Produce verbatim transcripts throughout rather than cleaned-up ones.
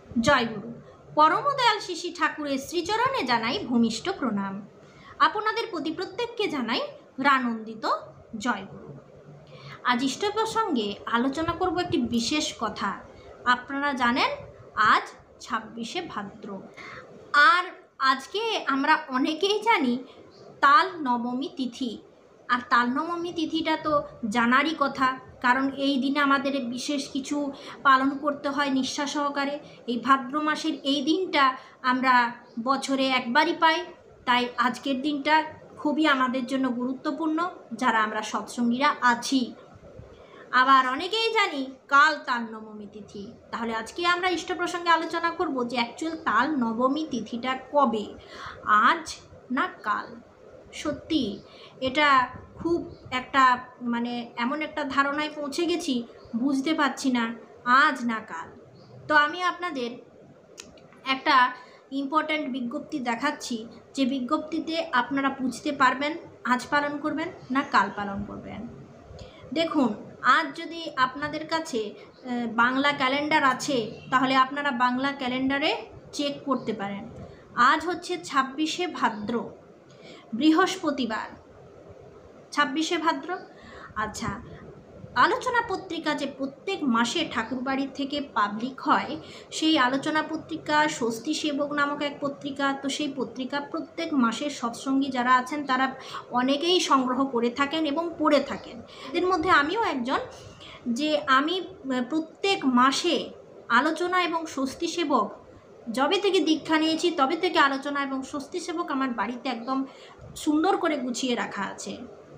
জয়গুরু। পরমদয়াল শিশি ঠাকুরের শ্রীচরণে জানাই ভূমিষ্ঠ প্রণাম। আপনাদের প্রতি প্রত্যেককে জানাই রানন্দিত জয়গুরু। আজ ইষ্ট প্রসঙ্গে আলোচনা করব একটি বিশেষ কথা। আপনারা জানেন আজ ছাব্বিশে ভাদ্র, আর আজকে আমরা অনেকেই জানি তাল নবমী তিথি। আর তাল নবমী তিথিটা তো জানারই কথা, কারণ এই দিনে আমাদের বিশেষ কিছু পালন করতে হয় নিষ্ঠা সহকারে। এই ভাদ্র মাসের এই দিনটা আমরা বছরে একবারই পাই, তাই আজকের দিনটা খুবই আমাদের জন্য গুরুত্বপূর্ণ যারা আমরা সৎসঙ্গীরা আছি। আবার অনেকেই জানি কাল তাল নবমী তিথি। তাহলে আজকে আমরা ইষ্ট প্রসঙ্গে আলোচনা করব যে অ্যাকচুয়াল তাল নবমী তিথিটা কবে, আজ না কাল। সত্যি এটা খুব একটা মানে এমন একটা ধারণায় পৌঁছে গেছি, বুঝতে পারছি না আজ না কাল। তো আমি আপনাদের একটা ইম্পর্ট্যান্ট বিজ্ঞপ্তি দেখাচ্ছি, যে বিজ্ঞপ্তিতে আপনারা বুঝতে পারবেন আজ পালন করবেন না কাল পালন করবেন। দেখুন, আজ যদি আপনাদের কাছে বাংলা ক্যালেন্ডার আছে তাহলে আপনারা বাংলা ক্যালেন্ডারে চেক করতে পারেন। আজ হচ্ছে ছাব্বিশে ভাদ্র, বৃহস্পতিবার, ছাব্বিশে ভাদ্র। আচ্ছা, আলোচনা পত্রিকা যে প্রত্যেক মাসে ঠাকুরবাড়ির থেকে পাবলিক হয়, সেই আলোচনা পত্রিকা স্বস্তি সেবক নামক এক পত্রিকা। তো সেই পত্রিকা প্রত্যেক মাসের সৎসঙ্গী যারা আছেন তারা অনেকেই সংগ্রহ করে থাকেন এবং পড়ে থাকেন। এদের মধ্যে আমিও একজন, যে আমি প্রত্যেক মাসে আলোচনা এবং স্বস্তি সেবক যবে থেকে দীক্ষা নিয়েছি তবে থেকে আলোচনা এবং স্বস্তি সেবক আমার বাড়িতে একদম সুন্দর করে গুছিয়ে রাখা আছে।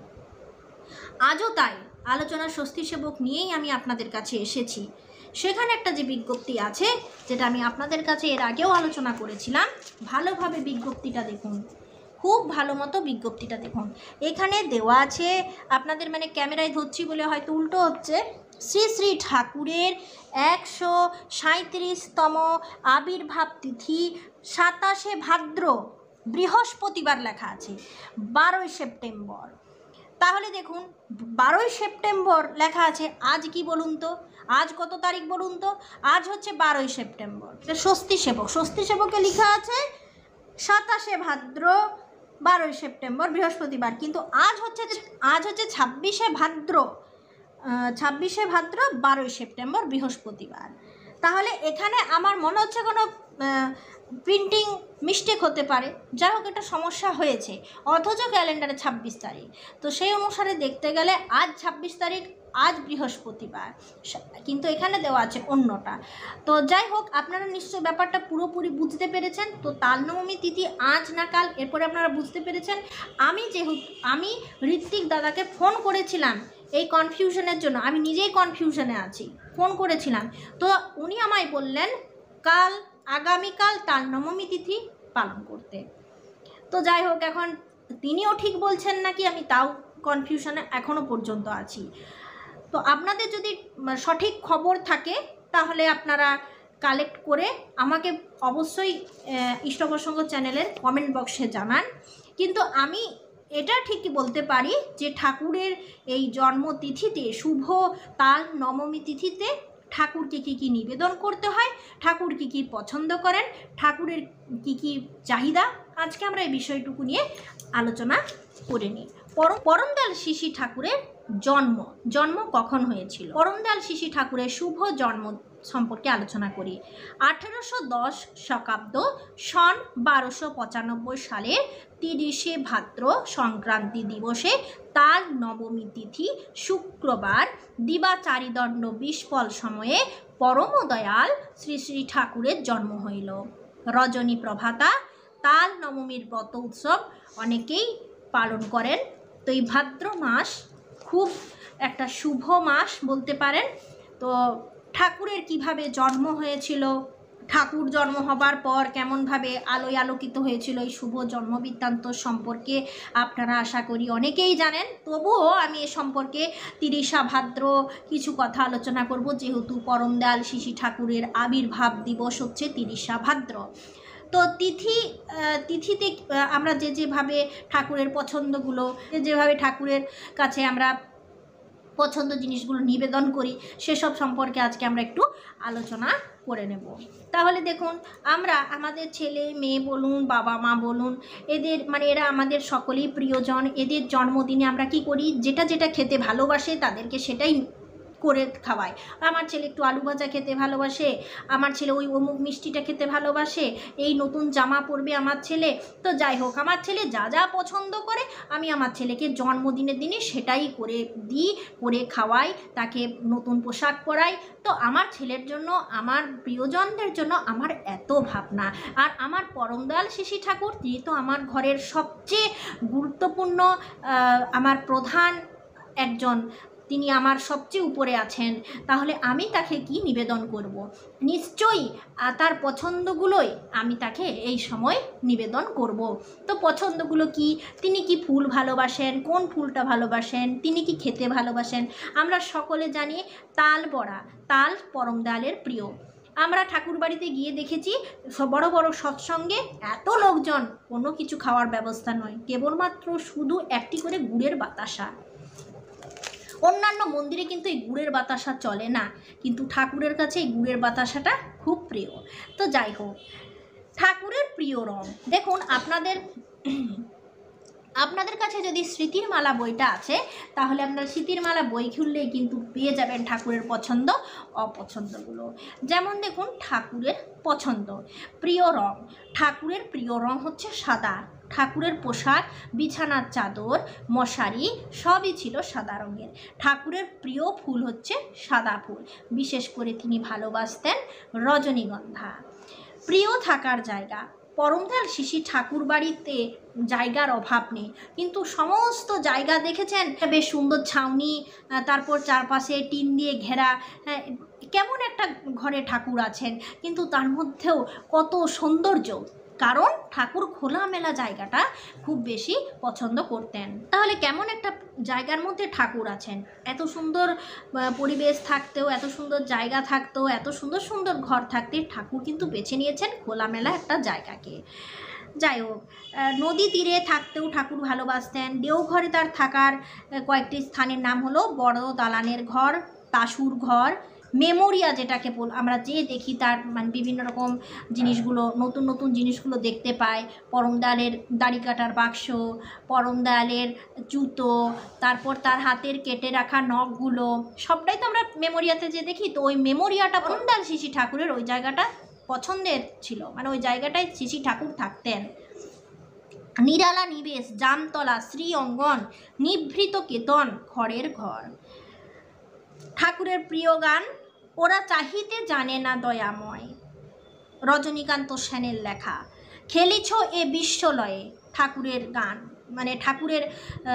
আজও তাই আলোচনা স্বস্তি সেবক নিয়েই আমি আপনাদের কাছে এসেছি। সেখানে একটা যে বিজ্ঞপ্তি আছে, যেটা আমি আপনাদের কাছে এর আগেও আলোচনা করেছিলাম, ভালোভাবে বিজ্ঞপ্তিটা দেখুন, খুব ভালো মতো বিজ্ঞপ্তিটা দেখুন। এখানে দেওয়া আছে, আপনাদের মানে ক্যামেরায় ধরছি বলে হয়তো উল্টো হচ্ছে, শ্রী শ্রী ঠাকুরের একশো সাঁইত্রিশতম আবির্ভাব তিথি সাতাশে ভাদ্র, বৃহস্পতিবার লেখা আছে, বারোই সেপ্টেম্বর। তাহলে দেখুন, বারোই সেপ্টেম্বর লেখা আছে, আজ কি বলুন তো, আজ কত তারিখ বলুন তো? আজ হচ্ছে বারোই সেপ্টেম্বর। স্বস্তি সেবক, স্বস্তি সেবকে লেখা আছে সাতাশে ভাদ্র, বারোই সেপ্টেম্বর, বৃহস্পতিবার। কিন্তু আজ হচ্ছে আজ হচ্ছে ছাব্বিশে ভাদ্র, ছাব্বিশে ভাদ্র, বারোই সেপ্টেম্বর, বৃহস্পতিবার। তাহলে এখানে আমার মনে হচ্ছে কোনো প্রিন্টিং মিস্টেক হতে পারে, যাই হোক একটা সমস্যা হয়েছে, অথচ ক্যালেন্ডারে ছাব্বিশ তারিখ। তো সেই অনুসারে দেখতে গেলে আজ ছাব্বিশ তারিখ, আজ বৃহস্পতিবার, কিন্তু এখানে দেওয়া আছে অন্যটা। তো যাই হোক, আপনারা নিশ্চয়ই ব্যাপারটা পুরোপুরি বুঝতে পেরেছেন। তো তাল নবমী তিথি আজ না কাল, এরপরে আপনারা বুঝতে পেরেছেন। আমি যেহেতু আমি ঋত্বিক দাদাকে ফোন করেছিলাম এই কনফিউশনের জন্য, আমি নিজেই কনফিউশনে আছি, ফোন করেছিলাম, তো উনি আমায় বললেন কাল, আগামীকাল তাল নবমী তিথি পালন করতে। তো যাই হোক, এখন তিনিও ঠিক বলছেন নাকি আমি তাও কনফিউশনে এখনও পর্যন্ত আছি। তো আপনাদের যদি সঠিক খবর থাকে তাহলে আপনারা কালেক্ট করে আমাকে অবশ্যই ইষ্টপ্রসঙ্গ চ্যানেলের কমেন্ট বক্সে জানান। কিন্তু আমি এটা ঠিকই বলতে পারি যে ঠাকুরের এই জন্মতিথিতে, শুভ তাল নবমী তিথিতে ঠাকুরকে কী কী নিবেদন করতে হয়, ঠাকুর কী কী পছন্দ করেন, ঠাকুরের কী কী চাহিদা, আজকে আমরা এই বিষয়টুকু নিয়ে আলোচনা করে নিই। পরম পরমদয়াল শিশি ঠাকুরের জন্ম জন্ম কখন হয়েছিল? পরমদয়াল শিশি ঠাকুরের শুভ জন্ম সম্পর্কে আলোচনা করি। আঠেরোশো দশ শকাব্দ সন বারোশো পঁচানব্বই সালের তিরিশে ভাদ্র সংক্রান্তি দিবসে তাল নবমী তিথি শুক্রবার দিবা চারিদণ্ড বিস্ফল সময়ে পরমদয়াল শ্রী শ্রী ঠাকুরের জন্ম হইল। রজনী প্রভাতা তাল নবমীর ব্রত উৎসব অনেকেই পালন করেন। তো এই ভাদ্র মাস খুব একটা শুভ মাস বলতে পারেন। তো ঠাকুরের কিভাবে জন্ম হয়েছিল, ঠাকুর জন্ম হবার পর কেমনভাবে আলোয় আলোকিত হয়েছিল, এই শুভ জন্ম বৃত্তান্ত সম্পর্কে আপনারা আশা করি অনেকেই জানেন। তবুও আমি এ সম্পর্কে তিরিশা ভাদ্র কিছু কথা আলোচনা করব, যেহেতু পরমদয়াল শিশি ঠাকুরের আবির্ভাব দিবস হচ্ছে তিরিশা ভাদ্র। তো তিথি তিথিতে আমরা যে যেভাবে ঠাকুরের পছন্দগুলো, যেভাবে ঠাকুরের কাছে আমরা পছন্দ জিনিসগুলো নিবেদন করি, সেসব সম্পর্কে আজকে আমরা একটু আলোচনা করে নেব। তাহলে দেখুন, আমরা আমাদের ছেলে মেয়ে বলুন, বাবা মা বলুন, এদের মানে এরা আমাদের সকলেই প্রিয়জন। এদের জন্মদিনে আমরা কি করি, যেটা যেটা খেতে ভালোবাসে তাদেরকে সেটাই করে খাওয়াই। আমার ছেলে একটু আলু ভাজা খেতে ভালোবাসে, আমার ছেলে ওই অমুক মিষ্টিটা খেতে ভালোবাসে, এই নতুন জামা পরবে আমার ছেলে। তো যাই হোক, আমার ছেলে যা যা পছন্দ করে আমি আমার ছেলেকে জন্মদিনের দিনে সেটাই করে দিই, করে খাওয়াই, তাকে নতুন পোশাক পরাই। তো আমার ছেলের জন্য, আমার প্রিয়জনদের জন্য আমার এত ভাবনা। আর আমার পরম দয়াল শিশি ঠাকুর, তিনি তো আমার ঘরের সবচেয়ে গুরুত্বপূর্ণ, আমার প্রধান একজন, তিনি আমার সবচেয়ে উপরে আছেন। তাহলে আমি তাকে কি নিবেদন করব? নিশ্চয়ই তার পছন্দগুলোই আমি তাকে এই সময় নিবেদন করব। তো পছন্দগুলো কি? তিনি কি ফুল ভালোবাসেন, কোন ফুলটা ভালোবাসেন, তিনি কি খেতে ভালোবাসেন। আমরা সকলে জানি তাল বড়া, তাল পরম দয়ালের প্রিয়। আমরা ঠাকুর বাড়িতে গিয়ে দেখেছি বড় বড় সৎসঙ্গে এত লোকজন, কোনো কিছু খাওয়ার ব্যবস্থা নয়, কেবলমাত্র শুধু একটি করে গুড়ের বাতাসা। অন্যান্য মন্দিরে কিন্তু এই গুড়ের বাতাসা চলে না, কিন্তু ঠাকুরের কাছে এই গুড়ের বাতাসাটা খুব প্রিয়। তো যাই হোক, ঠাকুরের প্রিয় রং দেখুন, আপনাদের আপনাদের কাছে যদি স্মৃতির মালা বইটা আছে, তাহলে আপনারা স্মৃতির মালা বই খুললেই কিন্তু পেয়ে যাবেন ঠাকুরের পছন্দ অপছন্দগুলো। যেমন দেখুন, ঠাকুরের পছন্দ, প্রিয় রং। ঠাকুরের প্রিয় রং হচ্ছে সাদা। ঠাকুরের পোশাক, বিছানার চাদর, মশারি সবই ছিল সাদা রঙের। ঠাকুরের প্রিয় ফুল হচ্ছে সাদা ফুল, বিশেষ করে তিনি ভালোবাসতেন রজনীগন্ধা। প্রিয় থাকার জায়গা, পরম দয়াল শিশি ঠাকুর বাড়িতে জায়গার অভাব নেই, কিন্তু সমস্ত জায়গা দেখেছেন বেশ সুন্দর ছাউনি, তারপর চারপাশে টিন দিয়ে ঘেরা, কেমন একটা ঘরে ঠাকুর আছেন, কিন্তু তার মধ্যেও কত সৌন্দর্য, কারণ ঠাকুর খোলামেলা জায়গাটা খুব বেশি পছন্দ করতেন। তাহলে কেমন একটা জায়গার মধ্যে ঠাকুর আছেন, এত সুন্দর পরিবেশ থাকতেও, এত সুন্দর জায়গা থাকতেও, এত সুন্দর সুন্দর ঘর থাকতে ঠাকুর কিন্তু বেছে নিয়েছেন খোলামেলা একটা জায়গাকে। যাই হোক, নদী তীরে থাকতেও ঠাকুর ভালোবাসতেন। দেওঘরে তার থাকার কয়েকটি স্থানের নাম হলো বড় দালানের ঘর, তাসুর ঘর, মেমোরিয়া, যেটাকে বল আমরা যে দেখি তার মানে বিভিন্ন রকম জিনিসগুলো, নতুন নতুন জিনিসগুলো দেখতে পাই। পরম দয়ালের দাড়ি কাটার বাক্স, পরম দয়ালের জুতো, তারপর তার হাতের কেটে রাখা নখগুলো, সবটাই তো আমরা মেমোরিয়াতে যে দেখি। তো ওই মেমোরিয়াটা পরম দয়াল শিশি ঠাকুরের ওই জায়গাটা পছন্দের ছিল, মানে ওই জায়গাটায় শিশি ঠাকুর থাকতেন। নিরালা নিবেশ, জামতলা, শ্রী অঙ্গন, নিভৃত কেতন, ঘরের ঘর। ঠাকুরের প্রিয় গান, ওরা চাহিতে জানে না দয়াময়, রজনীকান্ত সেনের লেখা। খেলিছ এ বিশ্বলয়ে, ঠাকুরের গান, মানে ঠাকুরের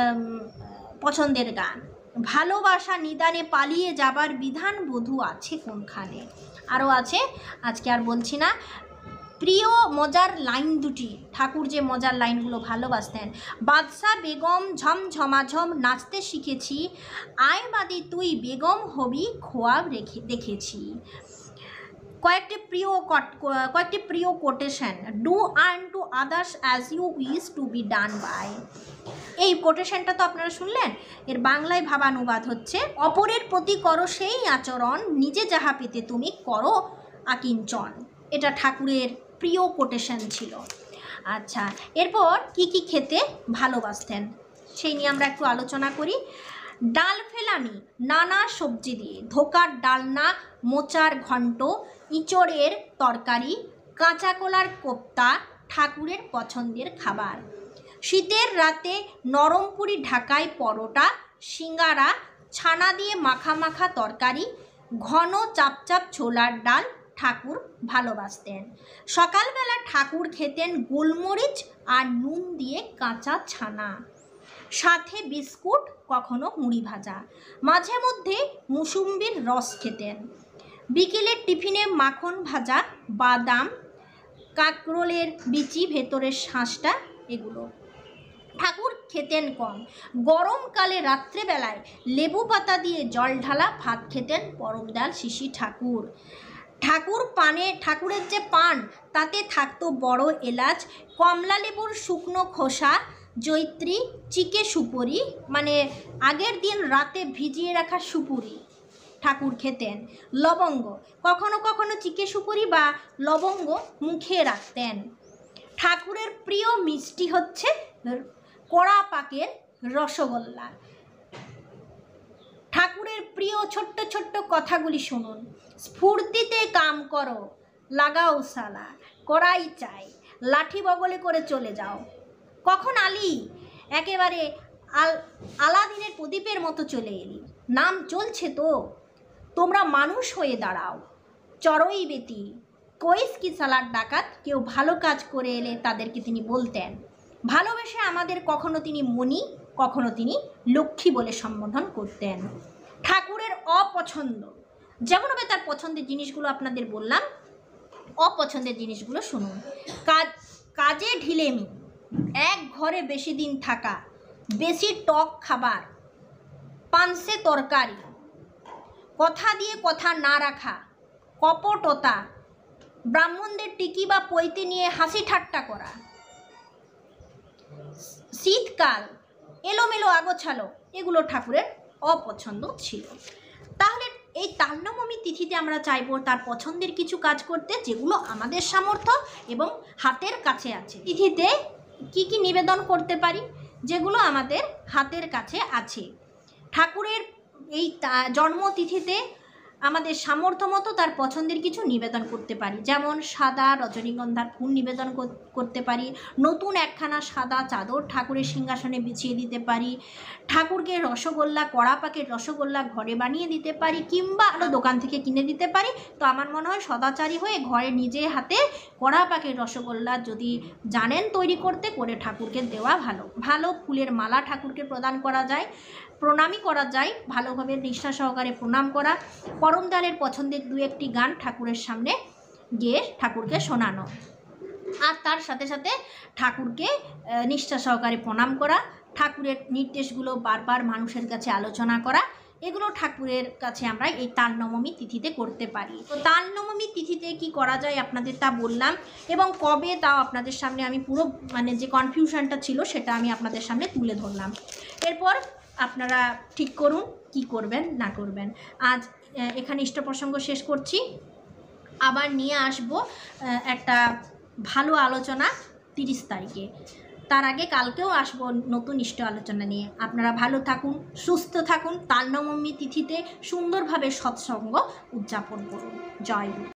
পছন্দের গান। ভালোবাসা নিদানে পালিয়ে যাবার বিধান বধূ আছে কোনখানে। আরও আছে, আজকে আর বলছি না। প্রিয় মজার লাইন দুটি, ঠাকুর যে মজার লাইনগুলো ভালোবাসতেন। বাদশা বেগম ঝমঝমাঝম নাচতে শিখেছি, আয় বাদি তুই বেগম হবি খোয়াব রেখে দেখেছি। কয়েকটি প্রিয় কয়েকটি প্রিয় quotation, do unto others as you wish to be done by. এই কোটেশনটা তো আপনারা শুনলেন, এর বাংলায় ভাবানুবাদ হচ্ছে, অপরের প্রতি করো সেই আচরণ, নিজে যাহা পেতে তুমি করো আকিঞ্চন। এটা ঠাকুরের প্রিয় কোটেশন ছিল। আচ্ছা, এরপর কি কি খেতে ভালোবাসতেন সেই নিয়ে আমরা একটু আলোচনা করি। ডাল ফেলানি, নানা সবজি দিয়ে, ধোকার ডালনা, মোচার ঘন্ট, ইঁচড়ের তরকারি, কাঁচা কলার কোপ্তা ঠাকুরের পছন্দের খাবার। শীতের রাতে নরম পুরি ঢাকায় পরোটা, সিঙ্গারা, ছানা দিয়ে মাখা মাখা তরকারি, ঘন চাপচাপ ছোলার ডাল ঠাকুর ভালোবাসতেন। সকালবেলা ঠাকুর খেতেন গোলমরিচ আর নুন দিয়ে কাঁচা ছানা, সাথে বিস্কুট, কখনো মুড়ি ভাজা, মাঝে মধ্যে মুসুম্বির রস খেতেন। বিকেলের টিফিনে মাখন ভাজা, বাদাম, কাঁকরোলের বিচি, ভেতরের শাঁসটা, এগুলো। ঠাকুর খেতেন কম। গরমকালে রাত্রেবেলায় লেবু পাতা দিয়ে জল ঢালা ভাত খেতেন পরম দয়াল শিশি ঠাকুর। ঠাকুর পানে ঠাকুরের যে পান, তাতে থাকতো বড় এলাচ, কমলা লেবুর শুকনো খোসা, জৈত্রী, চিকে সুপুরি মানে আগের দিন রাতে ভিজিয়ে রাখা সুপুরি ঠাকুর খেতেন। লবঙ্গ, কখনো কখনো চিকে সুপুরি বা লবঙ্গ মুখে রাখতেন। ঠাকুরের প্রিয় মিষ্টি হচ্ছে কড়া পাকের রসগোল্লা। ঠাকুরের প্রিয় ছোট্ট ছোট্ট কথাগুলি শুনুন। স্ফূর্তিতে কাম করো, লাগাও সালা, করাই চাই, লাঠি বগলে করে চলে যাও। কখন আলি, একেবারে আল আলাদিনের প্রদীপের মতো চলে এলি। নাম চলছে তো, তোমরা মানুষ হয়ে দাঁড়াও। চড়ই বেটি, কইস কি সালার ডাকাত। কেউ ভালো কাজ করে এলে তাদেরকে তিনি বলতেন। ভালোবেসে আমাদের কখনো তিনি মণি, কখনো তিনি লক্ষ্মী বলে সম্বোধন করতেন। ঠাকুরের অপছন্দ, যেমনভাবে তার পছন্দের জিনিসগুলো আপনাদের বললাম, অপছন্দের জিনিসগুলো শুনুন। কাজ কাজে ঢিলেমি, এক ঘরে বেশি দিন থাকা, বেশি টক খাবার, পানসে তরকারি, কথা দিয়ে কথা না রাখা, কপটতা, ব্রাহ্মণদের টিকি বা পৈতে নিয়ে হাসি ঠাট্টা করা, শীতকাল, এলোমেলো আগোছালো, এগুলো ঠাকুরের অপছন্দ ছিল। তাহলে এই তালনবমী তিথিতে আমরা চাইব তার পছন্দের কিছু কাজ করতে, যেগুলো আমাদের সামর্থ্য এবং হাতের কাছে আছে। তিথিতে কি কি নিবেদন করতে পারি, যেগুলো আমাদের হাতের কাছে আছে। ঠাকুরের এই জন্মতিথিতে আমাদের সামর্থ্য মতো তার পছন্দের কিছু নিবেদন করতে পারি, যেমন সাদা রজনীগন্ধার ফুল নিবেদন করতে পারি, নতুন একখানা সাদা চাদর ঠাকুরের সিংহাসনে বিছিয়ে দিতে পারি, ঠাকুরকে রসগোল্লা, কড়া পাকের রসগোল্লা ঘরে বানিয়ে দিতে পারি, কিংবা আরও দোকান থেকে কিনে দিতে পারি। তো আমার মনে হয় সদাচারী হয়ে ঘরে নিজে হাতে কড়া পাকের রসগোল্লা যদি জানেন তৈরি করতে, করে ঠাকুরকে দেওয়া ভালো। ভালো ফুলের মালা ঠাকুরকে প্রদান করা যায়, প্রণামই করা যায়, ভালোভাবে নিষ্ঠা সহকারে প্রণাম করা, করমদালের পছন্দের দু একটি গান ঠাকুরের সামনে গিয়ে ঠাকুরকে শোনানো, আর তার সাথে সাথে ঠাকুরকে নিষ্ঠা সহকারে প্রণাম করা, ঠাকুরের নির্দেশগুলো বারবার মানুষের কাছে আলোচনা করা, এগুলো ঠাকুরের কাছে আমরা এই তালনবমী তিথিতে করতে পারি। তো তালনবমী তিথিতে কি করা যায় আপনাদের তা বললাম, এবং কবে তাও আপনাদের সামনে আমি পুরো মানে যে কনফিউশনটা ছিল সেটা আমি আপনাদের সামনে তুলে ধরলাম। এরপর আপনারা ঠিক করুন কি করবেন না করবেন। আজ এখানে ইষ্ট প্রসঙ্গ শেষ করছি, আবার নিয়ে আসব একটা ভালো আলোচনা তিরিশ তারিখে। তার আগে কালকেও আসবো নতুন ইষ্ট আলোচনা নিয়ে। আপনারা ভালো থাকুন, সুস্থ থাকুন, তালনবমী তিথিতে সুন্দরভাবে সৎসঙ্গ উদযাপন করুন। জয় গুরু।